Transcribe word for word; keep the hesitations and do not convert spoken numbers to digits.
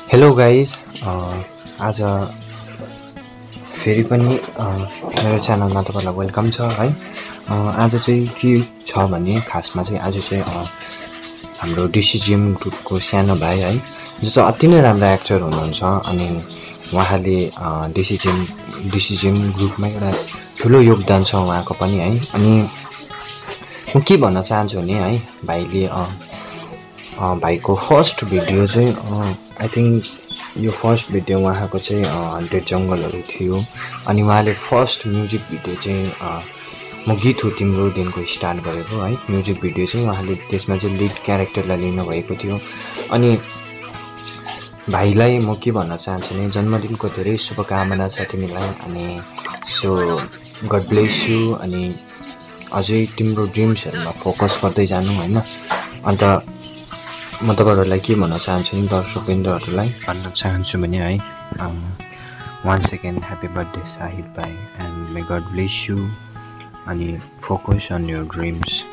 Hello guys आज फेरि पनि अ, मेरो च्यानलमा तपाईँलाई वेलकम छ है। अ, आज चाहिँ के छ भने खासमा चाहिँ आज चाहिँ अ, हाम्रो डिसिजिएम ग्रुपको सानो भाइ है, जो चाहिँ अति नै राम्रो एक्टर हुनुहुन्छ। अनि उहाँले डिसिजिएम डिसिजिएम ग्रुपमा एउटा ठुलो योगदान छ उहाँको पनि है। अनि म के भन्न चाहन्छु भने है, भाइले अ, अ, भाइको फर्स्ट भिडियो चाहिँ आई थिङ्क यो फर्स्ट भिडियो उहाँको चाहिँ हन्ड्रेड जङ्गलहरू थियो। अनि उहाँले फर्स्ट म्युजिक भिडियो चाहिँ अ, म गीत हो तिम्रो दिनको स्टार्ट गरेको है। म्युजिक भिडियो चाहिँ उहाँले त्यसमा चाहिँ लिड क्यारेक्टरलाई लिनुभएको थियो। अनि भाइलाई म के भन्न चाहन्छु भने जन्मदिनको धेरै शुभकामना छ तिमीलाई। अनि सो गड ब्लेस यु। अनि अझै तिम्रो ड्रिम्सहरूमा फोकस गर्दै जानु होइन। अन्त म तपाईँहरूलाई के भन्न चाहन्छु नि दर्शकवृन्दहरूलाई भन्न चाहन्छु भने है, once again happy birthday Sahid भाइ, and may God bless you. अनि फोकस अन योर ड्रिम्स।